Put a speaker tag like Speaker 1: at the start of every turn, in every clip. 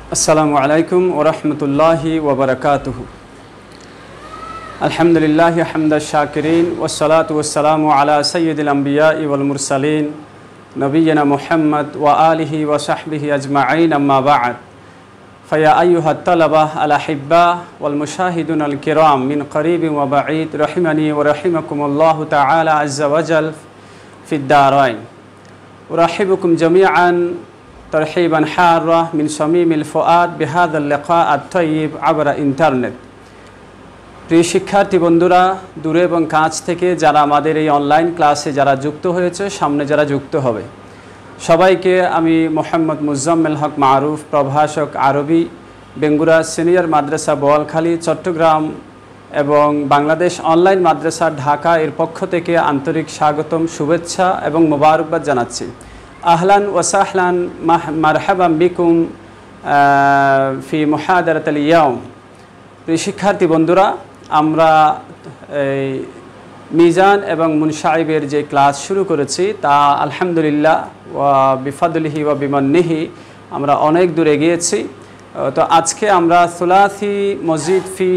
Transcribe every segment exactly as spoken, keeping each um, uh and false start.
Speaker 1: আসসালামু আলাইকুম ওয়া রাহমাতুল্লাহি ওয়া বারাকাতুহু। আলহামদুলিল্লাহি হামদাশ শাকিরিন ওয়াস সালাতু ওয়াস সালামু আলা সাইয়্যিদিল আমবিয়াই ওয়াল মুরসালিন নবিয়িনা মুহাম্মদ ওয়া আলিহি ওয়া সাহবিহি আজমাইন, আম্মা বা'দ। ফায়া আইয়ুহাত তালাবা আল আহিব্বা ওয়াল মুশাহিদুন আল কিরাম মিন করিবিন ওয়া বাঈদ, রাহিমানি ওয়া রাহিমাকুমুল্লাহু তাআলা আযজা ওয়া জাল ফিদ দারাইন। উরাহিবুকুম জামিআন তরহিবান হারা মিন শামিমিল ফুআদ বিহাযাল লিকা আত-তাইয়্যিব আবরা ইন্টারনেট। প্রিয় শিক্ষার্থী বন্ধুরা, দূরে এবং কাছ থেকে যারা আমাদের এই অনলাইন ক্লাসে যারা যুক্ত হয়েছে, সামনে যারা যুক্ত হবে, সবাইকে আমি মোহাম্মদ মুজাম্মেল হক মারুফ, প্রভাষক আরবি, বেঙ্গুরা সিনিয়র মাদ্রাসা বোয়ালখালী চট্টগ্রাম এবং বাংলাদেশ অনলাইন মাদ্রাসা ঢাকা এর পক্ষ থেকে আন্তরিক স্বাগতম, শুভেচ্ছা এবং মোবারকবাদ জানাচ্ছি। আহলান ওয়া সাহলান মারহাবান বিকুম ফি মুহাদারাতিল ইয়াউম। প্রিয় শিক্ষার্থী বন্ধুরা, আমরা এই মিজান এবং মুনশাইবের যে ক্লাস শুরু করেছি তা আলহামদুলিল্লাহ ওয়া বিফাদলিহি ওয়া বিমান্নিহি আমরা অনেক দূরে গিয়েছি। তো আজকে আমরা সুলাসি মজিদ ফি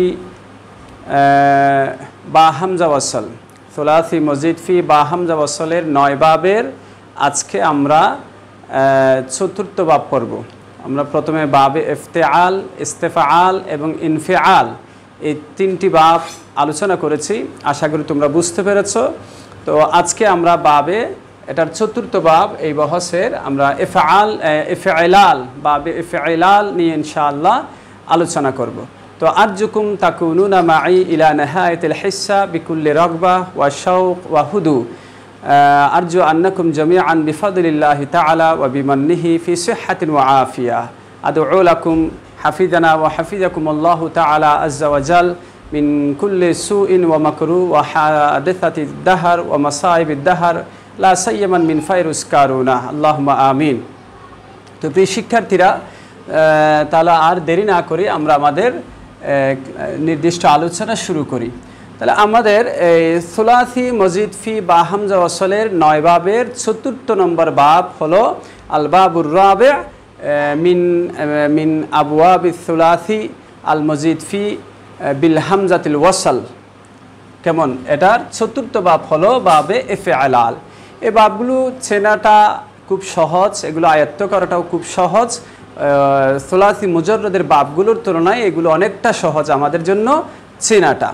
Speaker 1: বা হামজা ওয়াসল, সুলাসি মজিদ ফি বা হামজা ওয়াসলের নয় বাবের আজকে আমরা চতুর্থ বাব পড়ব। আমরা প্রথমে বাবে ইফতিআল, ইস্তেফআল এবং ইনফিআল এই তিনটি বাব আলোচনা করেছি, আশা করি তোমরা বুঝতে পেরেছ। তো আজকে আমরা বাবে এটার চতুর্থ বাব এই বহসের আমরা ইফআল ইফআলাল বাবে ইফআলাল নিয়ে ইনশাআল্লাহ আলোচনা করব। তো আরজুকুম তাকুনুনা মাই ইলা নিহায়াতিল হিসা বিকুল্লি রাগবা ওয়া শাওক ওয়া হুদু। আরজু আন্নাকুম জামিআন বিফাদলিল্লাহি তাআলা ওয়া বিমান্নিহি ফি সিহহাতিন ওয়া আফিয়া। আদউ লাকুম হাফিজানা ওয়া হাফিজাকুমুল্লাহু তাআলা আযজা ওয়া জাল মিন কুল্লি সুইন ওয়া মাকরু ওয়া হাদিসাতিদ দাহর ওয়া মাসাইবিদ দাহর লা সাইয়্যামান মিন ফাইরুস কারুনা, আল্লাহুম্মা আমিন। তো প্রিয় শিক্ষার্থীরা, তাহলে আর দেরি না করে আমরা আমাদের নির্দিষ্ট আলোচনা শুরু করি। তাহলে আমাদের এই সুলাসি মজিদ ফি বা হামজা ওয়াসলের নয় বাবের চতুর্থ নম্বর বাব হলো আল বাবুর রাবি মিন মিন আবওয়াবিস সুলাসি আল মজিদ ফি বিল হামজাতিল ওয়াসল। কেমন? এটার চতুর্থ বাব হলো বাবে ইফআলাল। এই বাবগুলো চেনাটা খুব সহজ, এগুলো আয়ত্ত করাটাও খুব সহজ। সুলাসি মুজাররদের বাবগুলোর তুলনায় এগুলো অনেকটা সহজ আমাদের জন্য চেনাটা।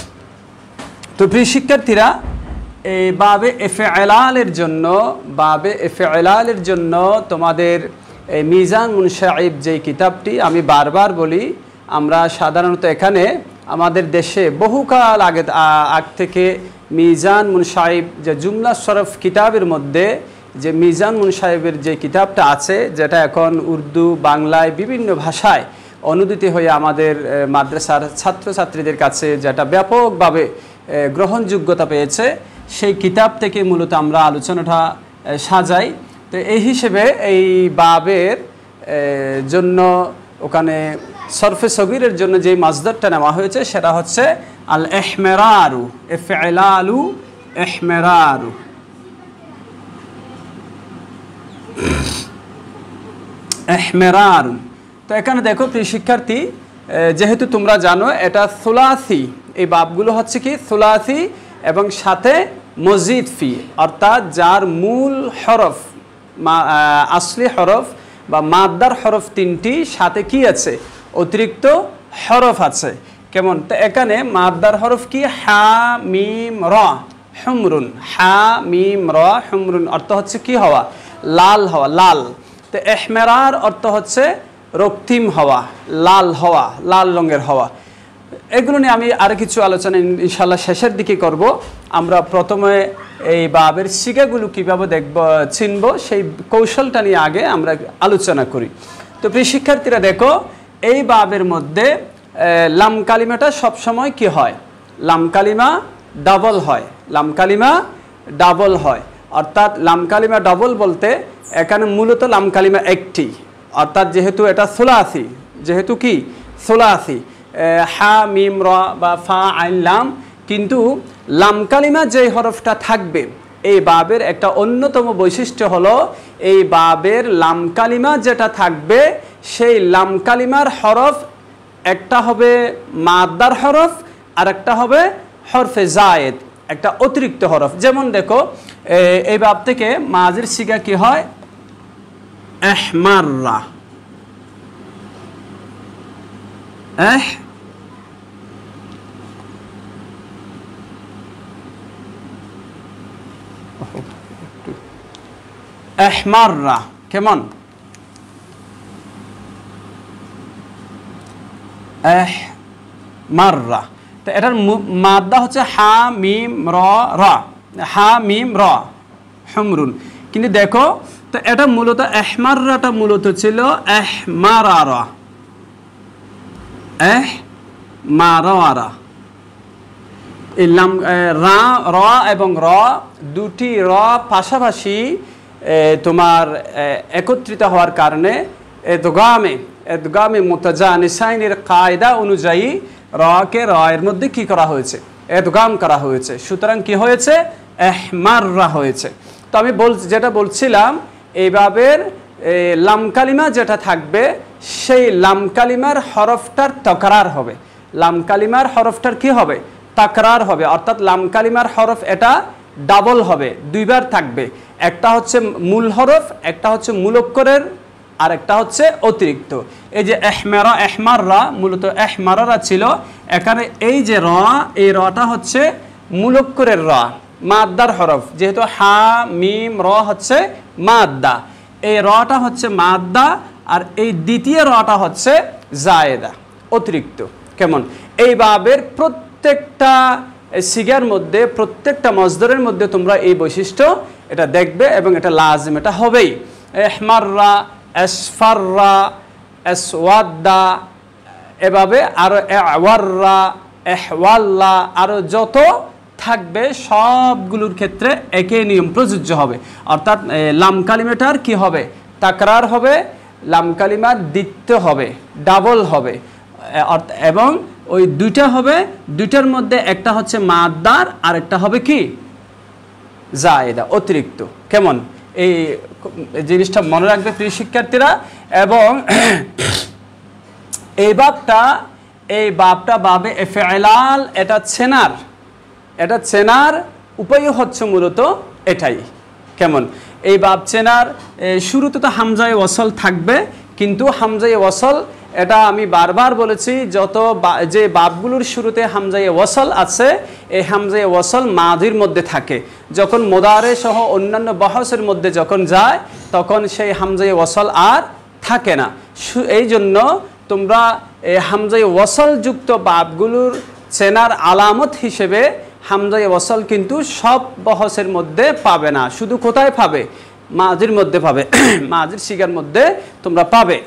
Speaker 1: তো প্রিয় শিক্ষার্থীরা, এই বাবে ইফআলালের জন্য বাবে ইফআলালের জন্য তোমাদের এই মিজান মুনশাইব যেই কিতাবটি, আমি বারবার বলি, আমরা সাধারণত এখানে আমাদের দেশে বহুকাল আগে আগ থেকে মিজান মুনশাইব যে জুমলা শরফ কিতাবের মধ্যে যে মিজান মুনশাইবের যে কিতাবটা আছে, যেটা এখন উর্দু বাংলায় বিভিন্ন ভাষায় অনুদিত হয়ে আমাদের মাদ্রাসার ছাত্রছাত্রীদের কাছে যেটা ব্যাপকভাবে গ্রহণযোগ্যতা পেয়েছে, সেই কিতাব থেকে মূলত আমরা আলোচনাটা সাজাই। তো এই হিসেবে এই বাবের জন্য ওখানে সরফে সগীরের জন্য যে মাজদারটা নেওয়া হয়েছে সেটা হচ্ছে আল ইহমিরারু, ইফআলালু ইহমিরারু। ইহমিরারু। তো এখানে দেখো প্রিয় শিক্ষার্থী, যেহেতু তোমরা জানো এটা সুলাসি, এই বাবগুলো হচ্ছে কি সুলাসি এবং সাথে মজিদ ফি, অর্থাৎ যার মূল হরফ আসলি হরফ বা মাদ্দার হরফ তিনটি, সাথে কি আছে? অতিরিক্ত হরফ আছে। কেমন? তো এখানে মাদ্দার হরফ কি? হা মিম র হুমরুন। হা মিম র হুমরুন অর্থ হচ্ছে কি হওয়া? লাল হওয়া, লাল। তো ইহমিরার অর্থ হচ্ছে রক্তিম হওয়া, লাল হওয়া, লাল রঙের হওয়া। এগুলো নিয়ে আমি আর কিছু আলোচনা ইনশাআল্লাহ শেষের দিকে করব। আমরা প্রথমে এই বাবের সিগাগুলো কীভাবে দেখব, চিনব, সেই কৌশলটা নিয়ে আগে আমরা আলোচনা করি। তো প্রিয় শিক্ষার্থীরা দেখো, এই বাবের মধ্যে লাম কালিমাটা সবসময় কি হয়? লাম কালিমা ডাবল হয়, লাম কালিমা ডাবল হয়। অর্থাৎ লাম কালিমা ডাবল বলতে এখানে মূলত লাম কালিমা একটি, অর্থাৎ যেহেতু এটা সুলাসি, যেহেতু কি সুলাসি, হা মিম র বা ফা আইন লাম, কিন্তু লাম কালিমা যে হরফটা থাকবে এই বাবের একটা অন্যতম বৈশিষ্ট্য হলো এই বাবের লাম কালিমা যেটা থাকবে সেই লাম কালিমার হরফ একটা হবে মাদ্দার হরফ আর একটা হবে হরফে জায়েদ, একটা অতিরিক্ত হরফ। যেমন দেখো এই বাব থেকে মাজির সিগা কি হয়? আহমাররা, এহ আহমাররা, কেমন? আহমাররা। তো এটার মাদ্দা হচ্ছে হা মিম র রা, হা মিম র হুমরুন। কিন্তু দেখো তো এটা মূলত আহমাররাটা মূলত ছিল আহমারারা, আহমারারা। এই লাম রা র এবং র দুটি র পাশাপাশি তোমার একত্রিত হওয়ার কারণে এদগামে এদগামে মুতাজানিসাইনের কায়দা অনুযায়ী রকে র এর মধ্যে কি করা হয়েছে? এদগাম করা হয়েছে। সুতরাং কি হয়েছে? আহমাররা হয়েছে। তো আমি বল যেটা বলছিলাম এই বাবের লাম কালিমা যেটা থাকবে সেই লাম কালিমার হরফটার তাকরার হবে। লাম কালিমার হরফটার কি হবে? তাকরার হবে, অর্থাৎ লাম কালিমার হরফ এটা ডাবল হবে, দুইবার থাকবে। একটা হচ্ছে মূল হরফ, একটা হচ্ছে মূলক্ষরের, আর একটা হচ্ছে অতিরিক্ত। এই যে আহমারা আহমাররা মূলত আহমারারা ছিল, এখানে এই যে র, এই রটা হচ্ছে মূলক্ষরের র, মাদ্দার হরফ। যেহেতু হা মিম র হচ্ছে মাদ্দা, এই রটা হচ্ছে মাদ্দা, আর এই দ্বিতীয় রটা হচ্ছে জায়েদা, অতিরিক্ত। কেমন? এই বাবের প্রত্যেকটা সিগার মধ্যে, প্রত্যেকটা মজদরের মধ্যে তোমরা এই বৈশিষ্ট্য এটা দেখবে এবং এটা লাজিম, এটা হবেই। আহমাররা, আসফাররা, আসওয়াদা, এভাবে আরো আওয়াররা, এহওয়াল্লা, আরো যত থাকবে সবগুলোর ক্ষেত্রে একই নিয়ম প্রযোজ্য হবে। অর্থাৎ লাম কালিমাটার কি হবে? তাকরার হবে, লাম কালিমার দ্বিতীয় হবে, ডাবল হবে, এবং ওই দুইটা হবে, দুইটার মধ্যে একটা হচ্ছে মাদ্দার আর একটা হবে কি? জায়েদা, অতিরিক্ত। কেমন? এই জিনিসটা মনে রাখবে প্রিয় শিক্ষার্থীরা। এবং এই বাবটা এই বাবটা বাবে এফেলাল, এটা চেনার এটা চেনার উপায় হচ্ছে মূলত এটাই। কেমন? এই বাব চেনার শুরুতে তো হামজায়ে ওয়াসল থাকবে, কিন্তু হামজায়ে ওয়াসল এটা আমি বারবার বলেছি, যত যে বাবগুলোর শুরুতে হামজায়ে ওয়াসল আছে এই হামজায়ে ওয়াসল মাদির মধ্যে থাকে। যখন মুদারে সহ অন্যান্য বহসের মধ্যে যখন যায় তখন সেই হামজায়ে ওয়াসল আর থাকে না। এই জন্য তোমরা এই হামজায়ে ওয়াসল যুক্ত বাবগুলোর চেনার আলামত হিসেবে হামজায়ে ওয়াসল কিন্তু সব বহসের মধ্যে পাবে না, শুধু কোথায় পাবে? মাদির মধ্যে পাবে, মাদির সিগার মধ্যে তোমরা পাবে,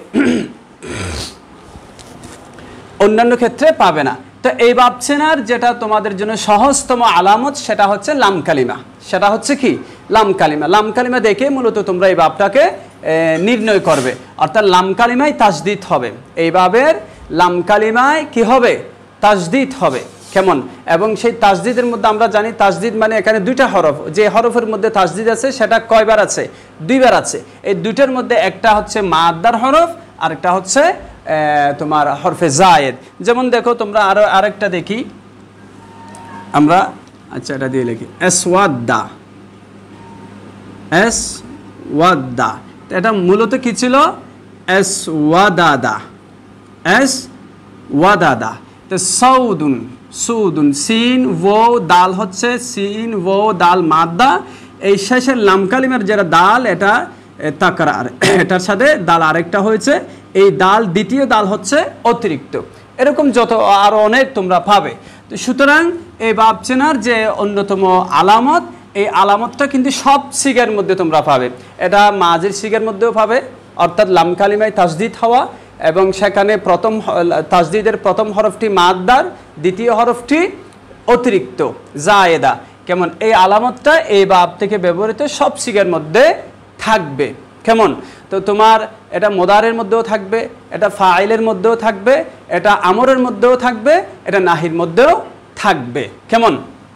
Speaker 1: অন্যান্য ক্ষেত্রে পাবে না। তো এই বাব চেনার যেটা তোমাদের জন্য সহজতম আলামত সেটা হচ্ছে লাম কালিমা। সেটা হচ্ছে কি? লাম কালিমা। লাম কালিমা দেখে মূলত তোমরা এই বাবটাকে নির্ণয় করবে, অর্থাৎ লাম কালিমায় তাসদিদ হবে। এই বাবের লাম কালিমায় কি হবে? তাসদিদ হবে। কেমন? এবং সেই তাসদিদের মধ্যে আমরা জানি তাসদিদ মানে এখানে দুইটা হরফ, যে হরফের মধ্যে তাসদিদ আছে সেটা কয়বার আছে? দুইবার আছে। এই দুইটার মধ্যে একটা হচ্ছে মাদ্দার হরফ আর একটা হচ্ছে তোমার হরফে জায়েদ। যেমন দেখো তোমরা আরো আরেকটা দেখি আমরা, আচ্ছা এটা দিয়ে লিখি আসওয়াদা, আসওয়াদা। এটা মূলত কি ছিল? আসওয়াদাদা, আসওয়াদাদা। তো সাউদুন, সুদুন, সিন ওয়া দাল হচ্ছে সিন ওয়া দাল মাদ্দা। এই শেষের লাম কালিমার যেটা দাল এটা তাকরার, এটার সাথে দাল আরেকটা হয়েছে, এই দাল দ্বিতীয় দাল হচ্ছে অতিরিক্ত। এরকম যত আরো অনেক তোমরা পাবে। তো সুতরাং এই বাব চেনার যে অন্যতম আলামত, এই আলামতটা কিন্তু সব সিগার মধ্যে তোমরা পাবে। এটা মাজির সিগার মধ্যেও পাবে, অর্থাৎ লাম কালিমায় তাসদিদ হওয়া, এবং সেখানে প্রথম তাসদিদের প্রথম হরফটি মাদ্দার, দ্বিতীয় হরফটি অতিরিক্ত জায়েদা। কেমন? এই আলামতটা এই বাব থেকে ব্যবহৃত সব সিগার মধ্যে থাকবে। কেমন? তো তোমার এটা মুদারের মধ্যেও থাকবে, এটা ফাইলের মধ্যেও থাকবে, এটা আমরের মধ্যেও থাকবে, এটা নাহির মধ্যেও থাকবে। কেমন?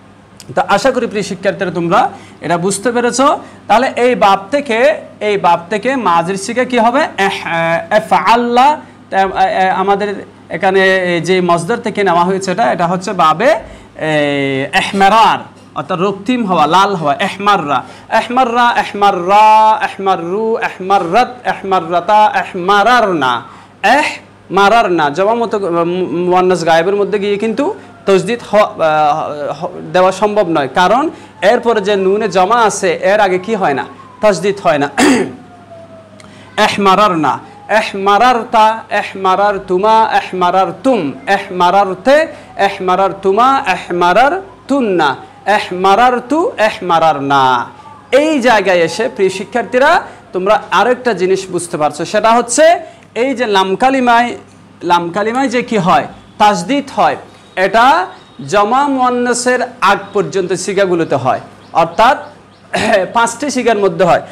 Speaker 1: তো আশা করি প্রিয় শিক্ষার্থীরা তোমরা এটা বুঝতে পেরেছো। তাহলে এই বাব থেকে এই বাব থেকে মাজির সিগা কি হবে? এফআল্লা। আমাদের এখানে যে মসদার থেকে নেওয়া হয়েছে এটা এটা হচ্ছে বাবে এহমারার, অর্থাৎ রক্তিম হওয়া, লাল হওয়া। এহমাররা এহমাররা এহমাররা এহমাররু এহমাররাত এহমাররাতা এহমারারনা। এহ মারারনা জমা মতো মুয়ান্নাস গায়েবের মধ্যে গিয়ে কিন্তু তাসদীদ দেওয়া সম্ভব নয়, কারণ এরপরে যে নুনে জমা আছে এর আগে কি হয় না? তাসদীদ হয় না। এহমারারনা এহমারারতা এহমারারতুমা এহমারারতুম এহমারারতে এহমারারতুমা এহমারারতুন্না এহমারারতু এহমারারনা। এই জায়গায় এসে প্রিয় শিক্ষার্থীরা তোমরা আরেকটা জিনিস বুঝতে পারছো, সেটা হচ্ছে এই যে লাম কালিমায় লাম কালিমায় যে কি হয়? তাসদীদ হয়। এটা জমা মুয়ান্নাসের আগ পর্যন্ত সিগাগুলোতে হয়, অর্থাৎ পাঁচটি সিগার মধ্যে হয়।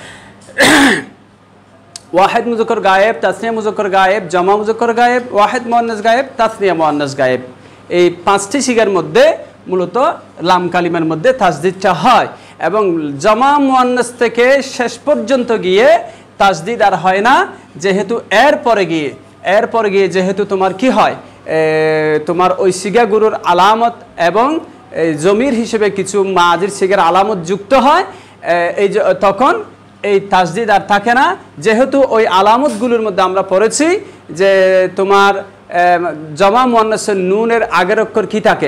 Speaker 1: ওয়াহিদ মুজাক্কার গায়েব, তাসনিয়া মুজাক্কার গায়েব, জমা মুজাক্কার গায়েব, ওয়াহিদ মুয়ান্নাস গায়েব, তাসনিয়া মুয়ান্নাস গায়েব। এই পাঁচটি সিগার মধ্যে মূলত লাম কালিমার মধ্যে তাসদীদটা হয়, এবং জমা মুয়ান্নাস থেকে শেষ পর্যন্ত গিয়ে তাসদীদ আর হয় না, যেহেতু এর পরে গিয়ে এর পরে গিয়ে যেহেতু তোমার কি হয়? তোমার ওই সিগাগুলোর আলামত এবং জমির হিসেবে কিছু মাজির সিগার আলামত যুক্ত হয়, এই তখন এই তাসদীদ আর থাকে না, যেহেতু ওই আলামতগুলোর মধ্যে আমরা পড়েছি যে তোমার জমা মুয়ান্নাসের নুনের আগের অক্ষর কি থাকে?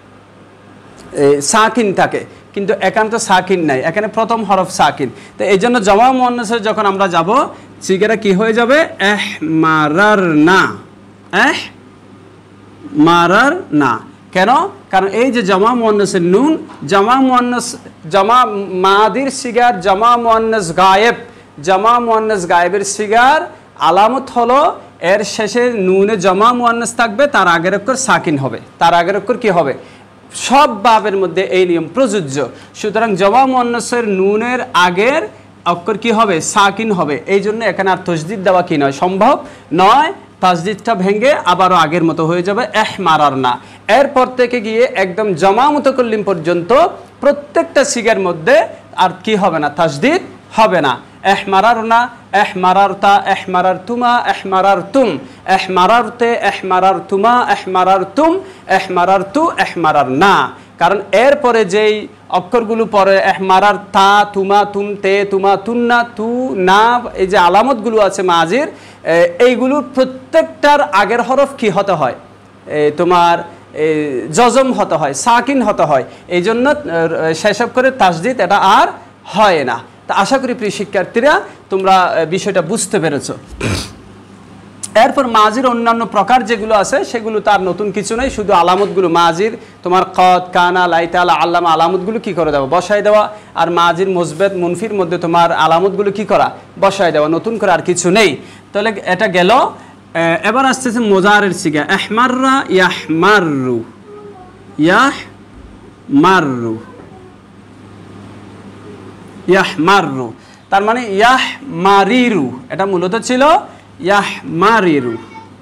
Speaker 1: সাকিন থাকে, কিন্তু এখানে তো সাকিন নাই, এখানে প্রথম হরফ সাকিন। তো এই জন্য জমা মুয়ান্নাসের যখন আমরা যাব সিগারা কি হয়ে যাবে? এহ মারার না, এহ মারার না। কেন? কারণ এই যে জমা মুয়ান্নাসের নুন, জমা মুয়ান্নাস জমা মাদির সিগার জমা মুয়ান্নাস গায়েব, জমা মুয়ান্নাস গায়েবের সিগার আলামত হলো এর শেষে নুনে জমা মুয়ান্নাস থাকবে, তার আগের অক্ষর সাকিন হবে। তার আগের অক্ষর কি হবে? সব বাবের মধ্যে এই নিয়ম প্রযোজ্য। সুতরাং জমা মুয়ান্নাসের নুনের আগের অক্ষর কি হবে? সাকিন হবে। এই জন্য এখানে আর তাসদীদ দেওয়া কি নয়, সম্ভব নয়। তাসদীদটা ভেঙে আবারও আগের মতো হয়ে যাবে এহমারারনা। এরপর থেকে গিয়ে একদম জমা মুতাকাল্লিম পর্যন্ত প্রত্যেকটা সিগার মধ্যে আর কি হবে না? তাসদীদ হবে না। এহমারারনা এহমারারতা এহমারারতুমা এহমারারতুম এহমারারতে এহমারারতুমা এহমারারতুম এহমারারতু এহমারারনা। কারণ এরপরে যেই অক্ষরগুলো পরে এহমারার তা তুমা তুম তে তুমা তুন্না তু না, এই যে আলামতগুলো আছে মাজির, এইগুলোর প্রত্যেকটার আগের হরফ কি হতে হয়? তোমার জজম হতে হয়, সাকিন হতে হয়। এই জন্য শেষ করে তাসদীদ এটা আর হয় না। তা আশা করি প্রিয় শিক্ষার্থীরা তোমরা বিষয়টা বুঝতে পেরেছো। এরপর মাজির অন্যান্য প্রকার যেগুলো আছে সেগুলো তার নতুন কিছু নেই, শুধু আলামতগুলো মাজির তোমার কদ কানা লাইতালা আল্লামা আলামতগুলো কি করে দেওয়া? বসায় দেওয়া। আর মাজির মুসবেত মুনফির মধ্যে তোমার আলামতগুলো কি করা? বসায় দেওয়া। নতুন করে আর কিছু নেই। তাহলে এটা গেল। এবার আসতেছে মুজারের সিগা। এহমাররা ইয়াহমাররু, ইয়াহমাররু, ইয়াহমাররু, তার মানে ইয়াহমারিরু। এটা মূলত ছিল ইয়াহমারিরু,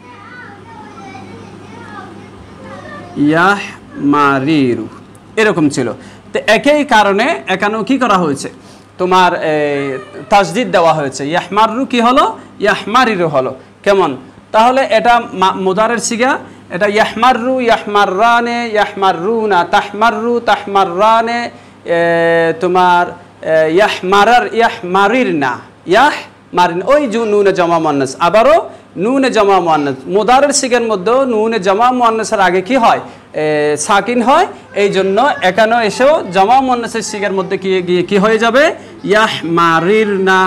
Speaker 1: ইয়াহমারিরু এরকম ছিল। তো একই কারণে এখানেও কি করা হয়েছে? তোমার তাসদীদ দেওয়া হয়েছে। ইয়াহমাররু কি হলো? ইয়াহমারিরু হলো। কেমন? তাহলে এটা মুদারের সিগা। এটা ইয়াহমাররু ইয়াহমাররানে ইয়াহমাররুনা তাহমাররু তাহমাররানে তোমার ইয়াহমারার ইয়াহমারিরনা ইয়াহ মারিন। ওই যে নুনে জমা মুয়ান্নাস, আবারও নুনে জমা মুয়ান্নাস। মুদারের সিগার মধ্যেও নুনে জমা মুয়ান্নাসের আগে কি হয়? সাকিন হয়। এই জন্য এখানেও এসেও জমা মুয়ান্নাসের সিগার মধ্যে কি গিয়ে কি হয়ে যাবে? ইয়াহমারিরনা,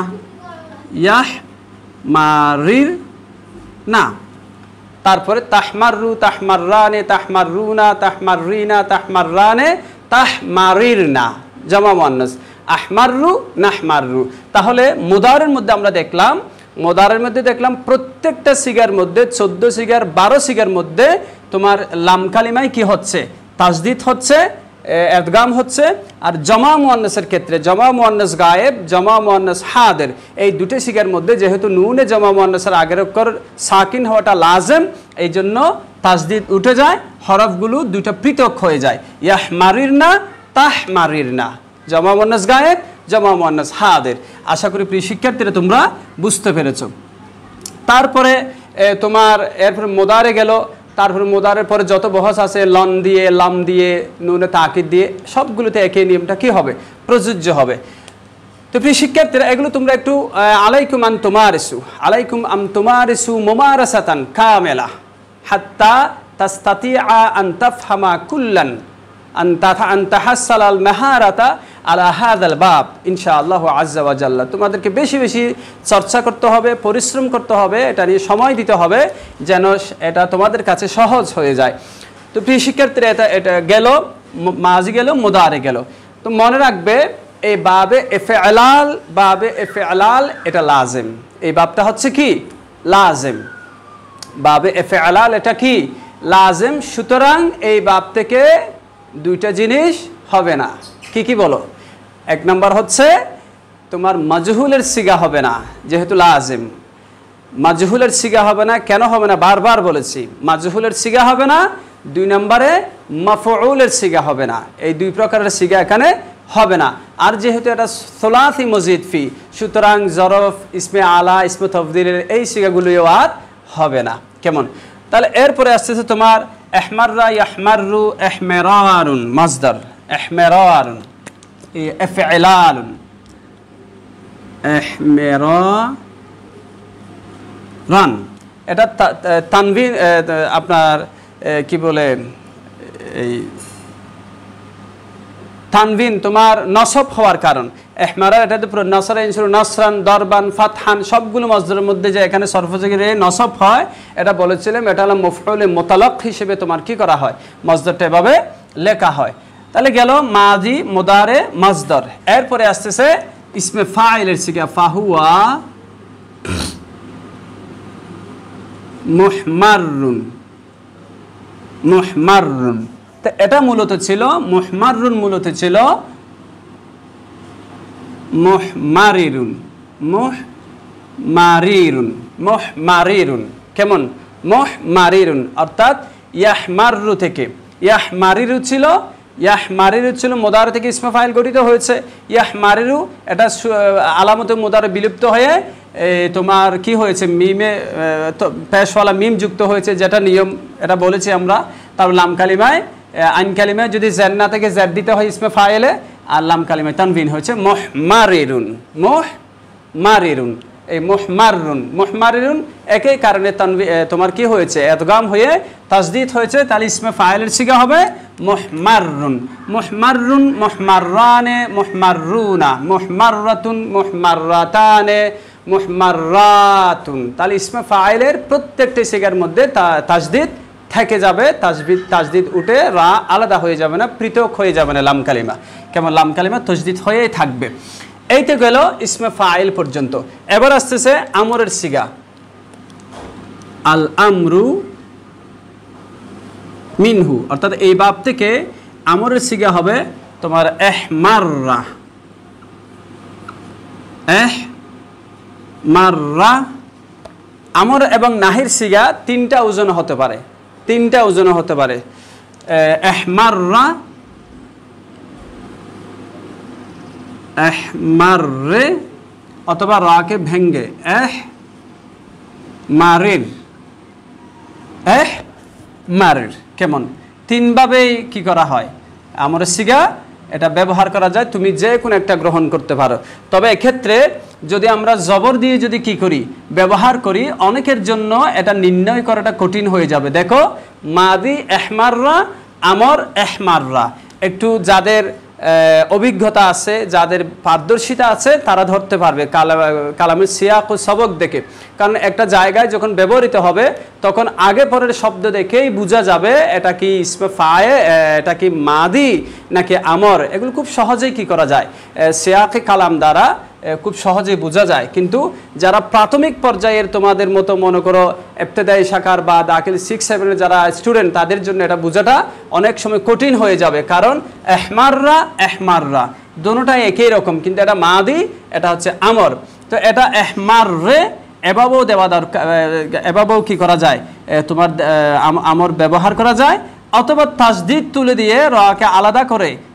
Speaker 1: ইয়াহমারিরনা। তারপরে তাহমাররু তাহমাররানে তাহমাররুনা তাহমাররিনা তাহমাররানে তাহমারিরনা জমা মুয়ান্নাস। আহমাররু নাহমাররু। তাহলে মুদারের মধ্যে আমরা দেখলাম মুদারের মধ্যে দেখলাম প্রত্যেকটা সিগার মধ্যে চোদ্দ সিগার বারো সিগার মধ্যে তোমার লাম কালিমায় কি হচ্ছে? তাসদীদ হচ্ছে, ইদগাম হচ্ছে। আর জমা মুয়ান্নাসের ক্ষেত্রে জমা মুয়ান্নাস গায়েব, জমা মুয়ান্নাস হাদের, এই দুটো সিগার মধ্যে যেহেতু নুনে জমা মুয়ান্নাসের আগের অক্ষর সাকিন হওয়াটা লাজেম, এই জন্য তাসদীদ উঠে যায়, হরফগুলো দুইটা পৃথক হয়ে যায়। ইয়াহমারিরনা তাহমারিরনা, জামা মুয়ান্নাস গায়েব, জামা মুয়ান্নাস হাদির। আশা করি প্রিয় শিক্ষার্থীরা তোমরা বুঝতে পেরেছো। তারপরে তোমার এরপরে মোদারে গেল, তারপরে মোদারের পরে যত বহস আছে লন দিয়ে, লাম দিয়ে, নুনে তাকিদ দিয়ে, সবগুলোতে একই নিয়মটা কি হবে? প্রযোজ্য হবে। তো প্রিয় শিক্ষার্থীরা এগুলো তোমরা একটু আলাইকুম আন তুমারিসু, আলাইকুম আন তুমারিসু মুমারাসাতান কামিলা হাত্তা তাস্তাতিআ আন তাফহামা কুল্লান আন তাথা আন তাহাসসাল আল মাহারাতা আলা হাযাল বাব ইনশাআল্লাহু আযজা ওয়া জাল্লা। তোমাদেরকে বেশি বেশি চর্চা করতে হবে, পরিশ্রম করতে হবে, এটা নিয়ে সময় দিতে হবে যেন এটা তোমাদের কাছে সহজ হয়ে যায়। তো প্রিয় শিক্ষার্থীরা এটা এটা গেল, মাজি গেল, মুদারে গেল। তো মনে রাখবে এই বাবে ইফআলাল, বাবে ইফআলাল এটা লাজিম। এই বাবটা হচ্ছে কি? লাজিম। বাবে ইফআলাল এটা কি? লাজিম। সুতরাং এই বাব থেকে দুইটা জিনিস হবে না। কি কি বলো? এক নম্বর হচ্ছে তোমার মাজহুলের সিগা হবে না, যেহেতু লাজিম। মাজহুলের সিগা হবে না, কেন হবে না? বারবার বলেছি, মাজহুলের সিগা হবে না। দুই নম্বরে মাফউলের সিগা হবে না। এই দুই প্রকারের সিগা এখানে হবে না। আর যেহেতু এটা সুলাসি মজিদ ফি, সুতরাং জরফ, ইসমে আলা, ইসমে তাফদীলের এই সিগাগুলিও আর হবে না। কেমন? তাহলে এরপরে আসতেছে তোমার ইহমাররা, ইয়াহমাররু, ইহমিরারুন, মাসদার ইহমিরারুন, ইফআলালুন, ইহমিরারান। এটা তানবিন, আপনার কি বলে, এই তানবিন তোমার নসব হওয়ার কারণ। ইহমারা এটাতে পুরো নসরা, ইনসুর, নসরান, দরবান, ফাতহান সবগুলো মসদারের মধ্যে যে এখানে সরফজগিরে নসব হয়, এটা বলেছিলাম এটা হলো মফউলে মুতালাক হিসেবে তোমার কি করা হয়? মসদারটা এভাবে লেখা হয়। তাহলে গেল মাজি, মুদারে, মাসদার। এরপরে আসতেছে ইসমে ফাইলের সিগা, ফাহুয়া মুহমাররুন, মুহমাররুন। তো এটা মূলত ছিল মুহমাররুন, মূলত ছিল মুহমারিরুন, মুহমারিরুন, মুহমারিরুন। কেমন? মুহমারিরুন অর্থাৎ ইয়াহমাররু থেকে, ইয়াহমারিরু ছিল, ইয়াহমারিরু ছিল মুদারে থেকে ইসমে ফাইল গঠিত হয়েছে। ইয়াহমারিরু এটা আলামতে মুদারে বিলুপ্ত হয়ে তোমার কি হয়েছে? মিমে পেশওয়ালা মিম যুক্ত হয়েছে, যেটা নিয়ম, এটা বলেছি আমরা। তারপর লাম কালিমায়, আইন কালিমায় যদি জের না থেকে জের দিতে হয় ইসমে ফাইলে, আর লাম কালিমায় তানবিন হয়েছে মুহমারিরুন, মুহমারিরুন। এই মুহমাররুন, মুহমারিরুন একই কারণে তানবি তোমার কি হয়েছে? ইদগাম হয়ে তাসদীদ হয়েছে। তাহলে ইসমে ফাইলের সিগা হবে মুহমাররুন, মুহমাররুন, মুহমাররানে, মুহমাররুনা, মুহমাররাতুন, মুহমাররাতানে, মুহমাররাতুন। তাহলে ইসমে ফাইলের প্রত্যেকটি সিগার মধ্যে তাসদীদ থেকে যাবে, তাসবিদ তাসদীদ উঠে রা আলাদা হয়ে যাবে না, পৃথক হয়ে যাবে না লাম কালিমা। কেমন? লাম কালিমা তাসদীদ হয়েই থাকবে। এইতে গেল ইসমে ফাইল পর্যন্ত। এবার আসতেছে আমরের সিগা, আল আমরু মিনহু, অর্থাৎ এই বাব থেকে আমরের সিগা হবে তোমার ইহমাররা, ইহমাররা। আমর এবং নাহির সিগা তিনটা ওজন হতে পারে, তিনটা ওজন হতে পারে। ইহমাররা, ইহমাররে, অথবা রাকে ভেঙ্গে এহ মারির, এহ মারির। কেমন? তিনভাবেই কি করা হয়? আমরের সিগা এটা ব্যবহার করা যায়, তুমি যে কোনো একটা গ্রহণ করতে পারো। তবে এক্ষেত্রে যদি আমরা জবর দিয়ে যদি কি করি? ব্যবহার করি, অনেকের জন্য এটা নির্ণয় করাটা কঠিন হয়ে যাবে। দেখো মাদি ইহমাররা, আমর ইহমাররা, একটু যাদের অভিজ্ঞতা আছে, যাদের পারদর্শিতা আছে, তারা ধরতে পারবে কালামের সিয়াক ও সবক দেখে। কারণ একটা জায়গায় যখন ব্যবহৃত হবে তখন আগে পরের শব্দ দেখেই বোঝা যাবে এটা কি ইসমে ফায়ে, এটা কি মাদি নাকি আমর। এগুলো খুব সহজেই কি করা যায়? সিয়াকে কালাম দ্বারা খুব সহজেই বোঝা যায়। কিন্তু যারা প্রাথমিক পর্যায়ের তোমাদের মতো মনে করো ইবতেদায়ী শাখার বা দাখিল সিক্স সেভেনের যারা স্টুডেন্ট, তাদের জন্য এটা বোঝাটা অনেক সময় কঠিন হয়ে যাবে। কারণ ইহমাররা, ইহমাররা দুটোটাই একই রকম, কিন্তু এটা মাদি, এটা হচ্ছে আমর। তো এটা ইহমাররে এভাবেও দেওয়া দরকার, এভাবেও কি করা যায়? তোমার আমর ব্যবহার করা যায়, অথবা তাসদীদ তুলে দিয়ে রাকে আলাদা করে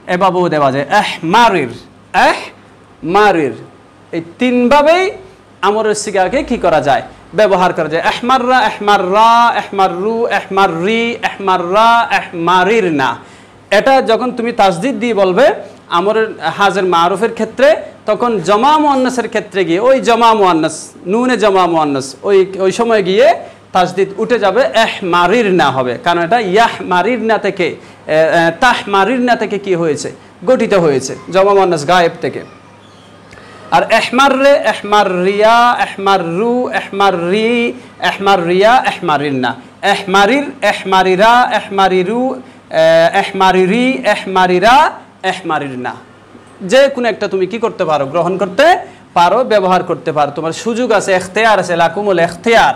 Speaker 1: এভাবেও দেওয়া যায় আহমারির, আহমারির, এই তিনভাবেই আমরের সিগাকে কি করা যায়, ব্যবহার করা যায়। আহমাররা, আহমাররা, আহমাররু, আহমাররি, আহমাররা, আহমারির না। এটা যখন তুমি তাসদিদ দিয়ে বলবে আমরের হাজের মারুফের ক্ষেত্রে, তখন জমা মুআন্নাসের ক্ষেত্রে গিয়ে ওই জমা মুআন্নাস, নুনে জমা মুআন্নাস, ওই ওই সময় গিয়ে তাসদিদ উঠে যাবে, আহমারির না হবে। কারণ এটা ইয়াহমারির না থেকে, তাহমারির না থেকে কি হয়েছে, গঠিত হয়েছে, জমা মুআন্নাস গায়েব থেকে। আর আহমাররে, আহমাররিয়া, আহমাররু, আহমাররি, আহমাররিয়া, আহমারির না। আহমারির, আহমারিরা, আহমারিরু, আহমারিরি, আহমারিরা, আহমারির না। যে কোনো একটা তুমি কি করতে পারো, গ্রহণ করতে পারো, ব্যবহার করতে পারো, তোমার সুযোগ আছে, এখতিয়ার আছে, লাকুমুল এখতিয়ার।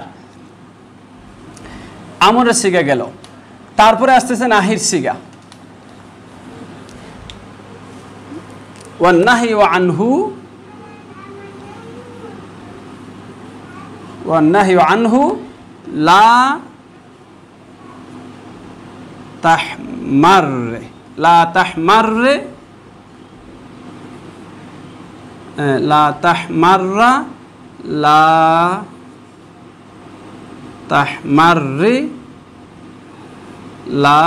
Speaker 1: আমরের সিগা গেল, তারপরে আসতেছে নাহির সিগা। ওয়ান নাহি ওয়া আনহু, ওয়ান নাহি ওয়া আনহু লা তাহমাররে, লা তাহমাররে, লা তাহমাররা, লা তাহমাররে, লা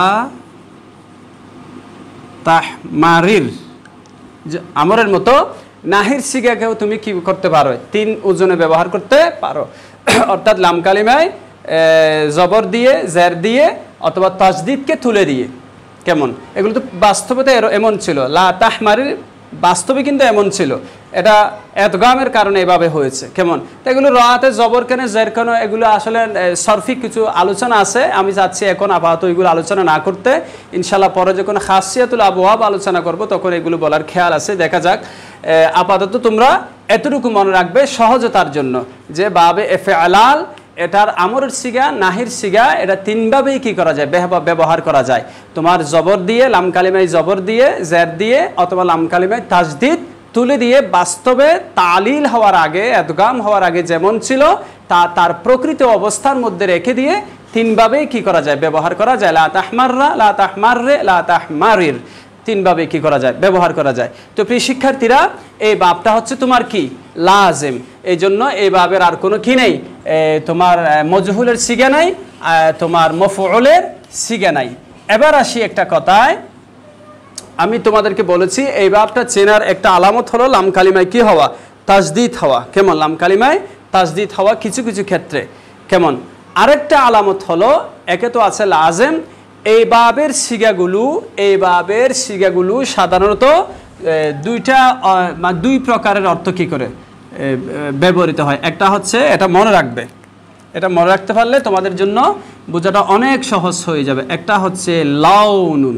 Speaker 1: তাহমারির। আমরের মতো নাহির সিগাকেও তুমি কি করতে পারো, তিন ওজনে ব্যবহার করতে পারো। অর্থাৎ লাম কালিমায় জবর দিয়ে, জের দিয়ে, অথবা তাসদিদকে তুলে দিয়ে। কেমন, এগুলো তো বাস্তবতা এমন ছিল, লা তাহমারির বাস্তবে কিন্তু এমন ছিল, এটা এদগামের কারণে এভাবে হয়েছে। কেমন, এগুলো রাতে জবর কেন, জের কেন, এগুলো আসলে সরফি কিছু আলোচনা আছে, আমি চাচ্ছি এখন আপাতত এগুলো আলোচনা না করতে। ইনশাল্লাহ পরে যখন খাসিয়াতুল আবওয়াব আলোচনা করব তখন এগুলো বলার খেয়াল আছে, দেখা যাক। আপাতত তোমরা এতটুকু মনে রাখবে সহজতার জন্য যে বাবে এফেআলাল, এটার আমরের সিগা, নাহির সিগা, এটা তিনভাবেই কি করা যায়, ব্যবহার করা যায়। তোমার জবর দিয়ে, লাম কালিমায় জবর দিয়ে, জের দিয়ে, অথবা লাম কালিমায় তাসদিদ তুলে দিয়ে, বাস্তবে তালিল হওয়ার আগে, এদগাম হওয়ার আগে যেমন ছিল তা তার প্রকৃত অবস্থার মধ্যে রেখে দিয়ে তিনভাবেই কি করা যায়, ব্যবহার করা যায়। লা তাহমাররা, লা তাহমাররে, লা তাহমারির, তিনভাবে কি করা যায়, ব্যবহার করা যায়। তো প্রিয় শিক্ষার্থীরা, এই বাবটা হচ্ছে তোমার কি, লাজিম। এই জন্য এই বাবের আর কোনো কি নেই, তোমার মজহুলের সিগা নাই, তোমার মফউলের সিগা নাই। এবার আসি একটা কথায়, আমি তোমাদেরকে বলেছি এই বাবটা চেনার একটা আলামত হলো লাম কালিমায় কি হওয়া, তাসদিদ হওয়া। কেমন, লাম কালিমায় তাসদিদ হওয়া কিছু কিছু ক্ষেত্রে। কেমন, আরেকটা আলামত হলো, একে তো আছে লাজেম, এই বাবের সিগাগুলো, এই বাবের সিগাগুলো সাধারণত দুইটা, দুই প্রকারের অর্থ কি করে ব্যবহৃত হয়। একটা হচ্ছে, এটা মনে রাখবে, এটা মনে রাখতে পারলে তোমাদের জন্য বোঝাটা অনেক সহজ হয়ে যাবে। একটা হচ্ছে লাউনুন,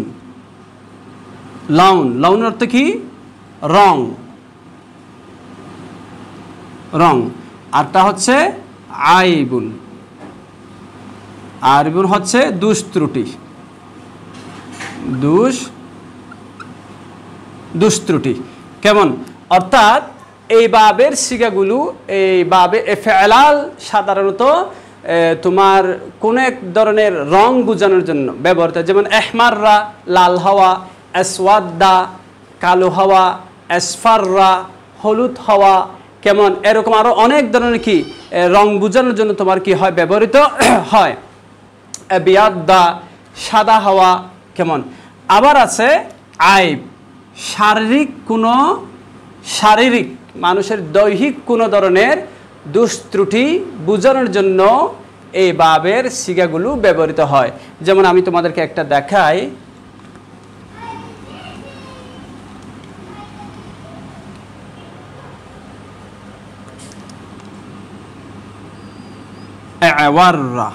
Speaker 1: লাউন, লাউনের অর্থ কি, রং, রং। আরটা হচ্ছে আইবুন, আইবুন হচ্ছে দুষ ত্রুটি, দুষ দুষ্ত্রুটি। কেমন, অর্থাৎ এই বাবের সিগাগুলো, এই বাবে এফেআলাল সাধারণত তোমার কোন এক ধরনের রং বোঝানোর জন্য ব্যবহৃত। যেমন এহমাররা, লাল হওয়া, আসওয়াদ্দা, কালো হওয়া, আসফাররা, হলুদ হওয়া। কেমন, এরকম আরো অনেক ধরনের কি রং বোঝানোর জন্য তোমার কি হয়, ব্যবহৃত হয়। বিয়াদ্দা, সাদা হওয়া। কেমন, আবার আছে আইব, শারীরিক কোনো, শারীরিক মানুষের দৈহিক কোনো ধরনের দুষ্ত্রুটি বোঝানোর জন্য এই বাবের সিগাগুলো ব্যবহৃত হয়। যেমন আমি তোমাদেরকে একটা দেখাই, এওয়াররা,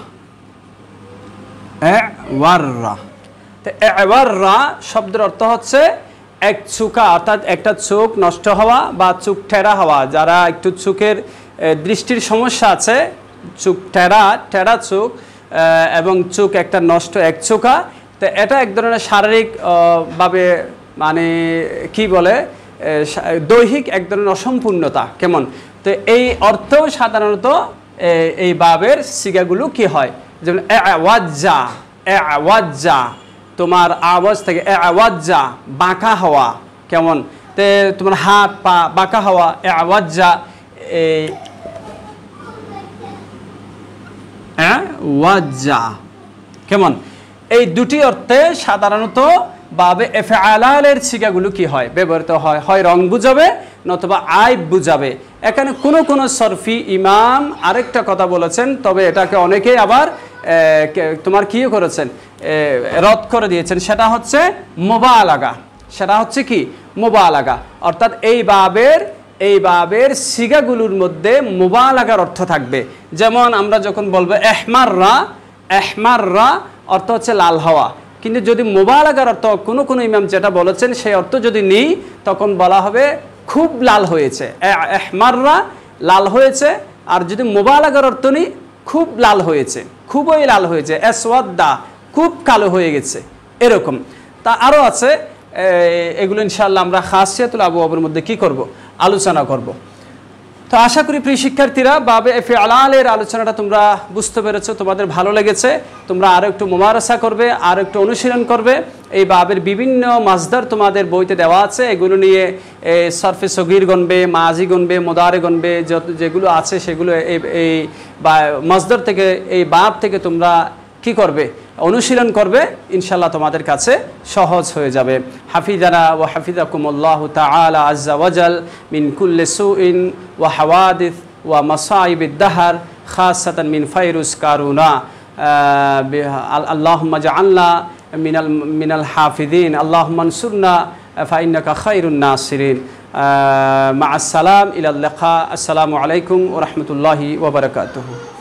Speaker 1: এওয়াররা। তো এওয়াররা শব্দের অর্থ হচ্ছে এক চুকা, অর্থাৎ একটা চোখ নষ্ট হওয়া বা চোখ টেরা হওয়া। যারা একটু চোখের দৃষ্টির সমস্যা আছে, চোখ টেরা, টেরা চোখ এবং চোখ একটা নষ্ট, এক চোখা, তো এটা এক ধরনের শারীরিক ভাবে, মানে কি বলে, দৈহিক এক ধরনের অসম্পূর্ণতা। কেমন, তো এই অর্থও সাধারণত এই বাবের সিগাগুলো কি হয়, যেমন এওয়াজ্জা, এওয়াজ্জা। তোমার আওয়াজ থেকে এ আওয়াজ্জা বাঁকা হওয়া কেমন তে তোমার হাত পা বাঁকা হওয়া এ আওয়াজ্জা এই ওয়াজ্জা কেমন এই দুটি অর্থে সাধারণত বাবে এফআলালের সিগাগুলো কি হয় ব্যবহৃত হয় হয় রং বুঝাবে নতুবা আইব বুঝাবে এখানে কোন কোন সরফি ইমাম আরেকটা কথা বলেছেন তবে এটাকে অনেকেই আবার তোমার কি করেছেন রদ করে দিয়েছেন সেটা হচ্ছে মুবালাগা সেটা হচ্ছে কি মুবালাগা অর্থাৎ এই বাবের এই বাবের সিগাগুলোর মধ্যে মুবালাগার অর্থ থাকবে যেমন আমরা যখন বলবো এহমাররা এহমাররা অর্থ হচ্ছে লাল হওয়া কিন্তু যদি মুবালাগার অর্থ কোনো কোনো ইমাম যেটা বলেছেন সেই অর্থ যদি নিই তখন বলা হবে খুব লাল হয়েছে এহমাররা লাল হয়েছে আর যদি মুবালাগার অর্থ নিই খুব লাল হয়েছে খুবই লাল হয়েছে আসওয়াদা খুব কালো হয়ে গেছে এরকম তা আরও আছে এগুলো ইনশাআল্লাহ আমরা খাসিয়াতুল আবওয়াবের মধ্যে কি করব আলোচনা করব তো আশা করি প্রিয় শিক্ষার্থীরা বাবে এফআলালের আলোচনাটা তোমরা বুঝতে পেরেছো তোমাদের ভালো লেগেছে তোমরা আরও একটু মুমারাসা করবে আর একটু অনুশীলন করবে এই বাবের বিভিন্ন মাসদার তোমাদের বইতে দেওয়া আছে এগুলো নিয়ে সরফে সগীর গণবে মাজি গণবে মোদারে গণবে যত যেগুলো আছে সেগুলো এই বা মাসদার থেকে এই বাব থেকে তোমরা কি করবে অনুশীলন করবে ইনশাআল্লাহ তোমাদের কাছে সহজ হয়ে যাবে হাফিজানা ওয়া হাফিজাকুমুল্লাহু তাআলা আযজা ওয়াজাল মিন কুল্লি সুইন ওয়া হাওয়াদিস ওয়া মাসাইবিদ দাহর খাসাতান মিন ফাইরুস কারুনা আল্লাহুম্মা জাআলনা মিনাল মিনাল হাফিজিন আল্লাহুম্মা আনসুরনা ফাইন্নাকা খায়রুন নাসিরিন মা আসসালাম ইলা লিকা আসসালামু আলাইকুম ওয়া রাহমাতুল্লাহি ওয়া বারাকাতুহু।